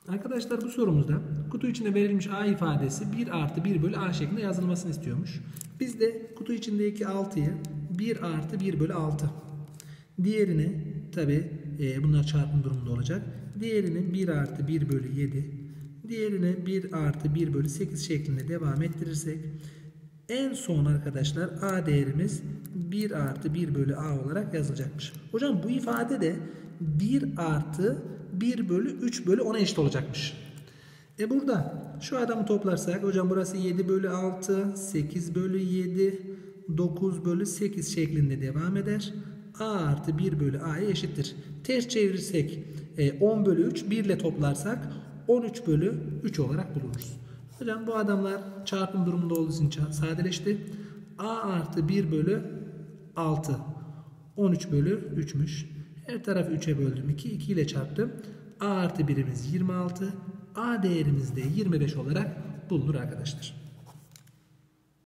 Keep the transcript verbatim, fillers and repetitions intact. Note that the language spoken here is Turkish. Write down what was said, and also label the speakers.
Speaker 1: Arkadaşlar bu sorumuzda kutu içinde verilmiş A ifadesi bir artı bir bölü A şeklinde yazılmasını istiyormuş. Biz de kutu içindeki altıyı bir artı bir bölü altı. Diğerini tabi e, bunlar çarpım durumunda olacak. Diğerini bir artı bir bölü yedi. Diğerini bir artı bir bölü sekiz şeklinde devam ettirirsek en son arkadaşlar A değerimiz bir artı bir bölü A olarak yazılacakmış. Hocam bu ifade de bir artı bir bölü üç bölü ona eşit olacakmış. E burada şu adamı toplarsak hocam burası yedi bölü altı, sekiz bölü yedi, dokuz bölü sekiz şeklinde devam eder. A artı bir bölü A'ya eşittir. Ters çevirirsek on bölü üç, bir ile toplarsak on üç bölü üç olarak buluruz. Hocam bu adamlar çarpım durumunda olduğu için sadeleşti. A artı bir bölü altı on üç bölü üç'müş. Her tarafı üç'e böldüm. iki, iki ile çarptım. A artı birimiz yirmi altı. A değerimiz de yirmi beş olarak bulunur arkadaşlar.